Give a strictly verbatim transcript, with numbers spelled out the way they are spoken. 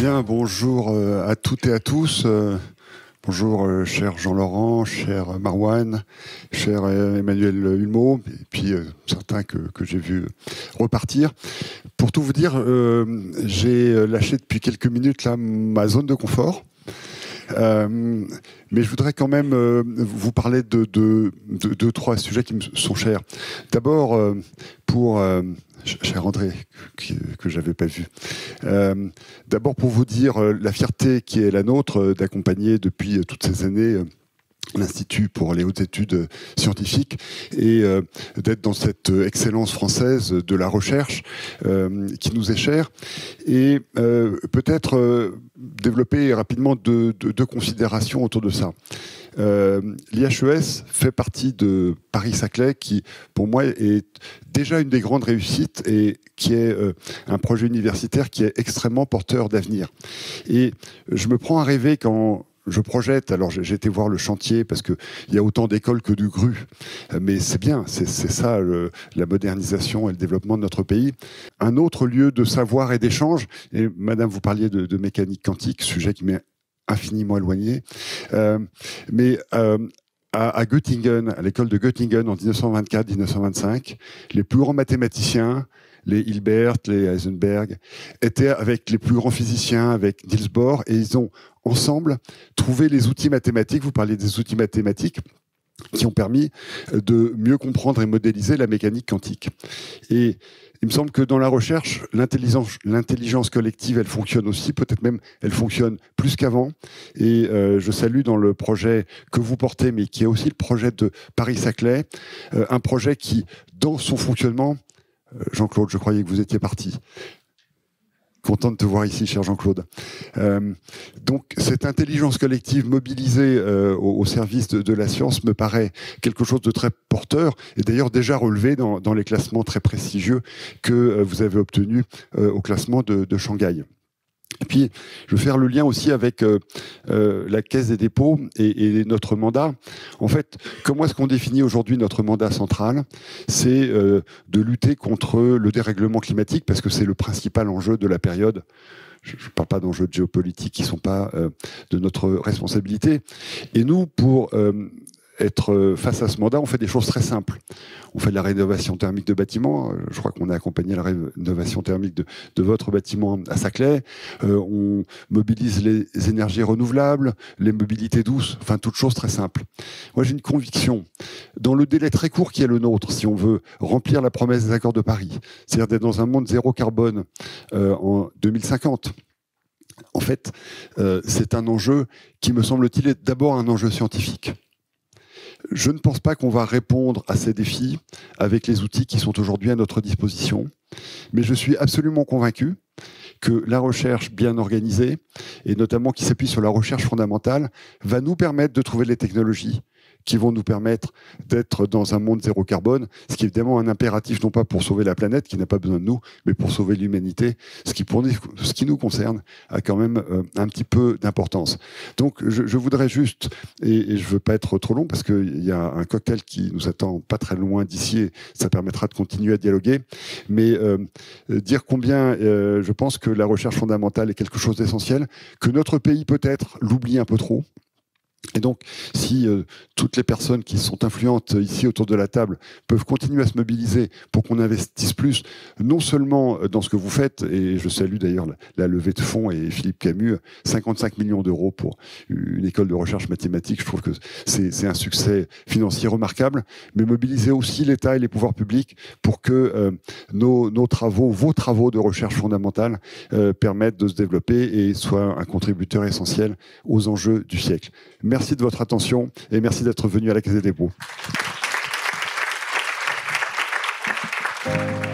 Bien, bonjour à toutes et à tous. Bonjour, cher Jean-Laurent, cher Marwan, cher Emmanuel Hulmeau, et puis euh, certains que, que j'ai vus repartir. Pour tout vous dire, euh, j'ai lâché depuis quelques minutes là, ma zone de confort. Euh, mais je voudrais quand même euh, vous parler de deux, de, de, trois sujets qui me sont chers. D'abord, euh, pour... Euh, cher André, que, que je n'avais pas vu. Euh, D'abord pour vous dire euh, la fierté qui est la nôtre euh, d'accompagner depuis euh, toutes ces années euh, l'Institut pour les hautes études scientifiques et euh, d'être dans cette excellence française de la recherche euh, qui nous est chère. Et euh, peut-être euh, développer rapidement deux, deux, deux considérations autour de ça. Euh, L'I H E S fait partie de Paris-Saclay qui, pour moi, est déjà une des grandes réussites et qui est euh, un projet universitaire qui est extrêmement porteur d'avenir. Et je me prends à rêver quand je projette, alors j'ai été voir le chantier parce qu'il y a autant d'écoles que de grues, mais c'est bien, c'est ça le, la modernisation et le développement de notre pays. Un autre lieu de savoir et d'échange, et madame, vous parliez de, de mécanique quantique, sujet qui m'est infiniment éloigné, euh, mais euh, à, à Göttingen, à l'école de Göttingen en mille neuf cent vingt-quatre mille neuf cent vingt-cinq, les plus grands mathématiciens, les Hilbert, les Heisenberg, étaient avec les plus grands physiciens, avec Niels Bohr, et ils ont ensemble trouvé les outils mathématiques, vous parliez des outils mathématiques, qui ont permis de mieux comprendre et modéliser la mécanique quantique. Et il me semble que dans la recherche, l'intelligence, l'intelligence collective, elle fonctionne aussi, peut-être même elle fonctionne plus qu'avant. Et euh, je salue dans le projet que vous portez, mais qui est aussi le projet de Paris-Saclay, euh, un projet qui, dans son fonctionnement, Jean-Claude, je croyais que vous étiez parti. Content de te voir ici, cher Jean-Claude. Euh, donc, cette intelligence collective mobilisée euh, au, au service de, de la science me paraît quelque chose de très porteur, et d'ailleurs déjà relevé dans, dans les classements très prestigieux que euh, vous avez obtenus euh, au classement de, de Shanghai. Et puis, je vais faire le lien aussi avec euh, euh, la Caisse des dépôts et, et notre mandat. En fait, comment est-ce qu'on définit aujourd'hui notre mandat central? C'est euh, de lutter contre le dérèglement climatique, parce que c'est le principal enjeu de la période. Je ne parle pas d'enjeux de géopolitique qui ne sont pas euh, de notre responsabilité. Et nous, pour euh, être face à ce mandat, on fait des choses très simples. On fait de la rénovation thermique de bâtiments. Je crois qu'on a accompagné la rénovation thermique de, de votre bâtiment à Saclay. Euh, on mobilise les énergies renouvelables, les mobilités douces, enfin toutes choses très simples. Moi, j'ai une conviction. Dans le délai très court qui est le nôtre, si on veut remplir la promesse des accords de Paris, c'est-à-dire d'être dans un monde zéro carbone euh, en deux mille cinquante, en fait, euh, c'est un enjeu qui, me semble-t-il, est d'abord un enjeu scientifique. Je ne pense pas qu'on va répondre à ces défis avec les outils qui sont aujourd'hui à notre disposition, mais je suis absolument convaincu que la recherche bien organisée, et notamment qui s'appuie sur la recherche fondamentale, va nous permettre de trouver les technologies qui vont nous permettre d'être dans un monde zéro carbone, ce qui est évidemment un impératif, non pas pour sauver la planète, qui n'a pas besoin de nous, mais pour sauver l'humanité, ce qui, pour nous, ce qui nous concerne a quand même euh, un petit peu d'importance. Donc, je, je voudrais juste, et, et je ne veux pas être trop long, parce qu'il y a un cocktail qui nous attend pas très loin d'ici, et ça permettra de continuer à dialoguer, mais euh, dire combien euh, je pense que la recherche fondamentale est quelque chose d'essentiel, que notre pays peut-être l'oublie un peu trop. Et donc, si euh, toutes les personnes qui sont influentes ici autour de la table peuvent continuer à se mobiliser pour qu'on investisse plus, non seulement dans ce que vous faites, et je salue d'ailleurs la, la levée de fonds et Philippe Camus, cinquante-cinq millions d'euros pour une école de recherche mathématique, je trouve que c'est un succès financier remarquable, mais mobiliser aussi l'État et les pouvoirs publics pour que euh, nos, nos travaux, vos travaux de recherche fondamentale euh, permettent de se développer et soient un contributeur essentiel aux enjeux du siècle. Merci de votre attention et merci d'être venu à la Caisse des dépôts.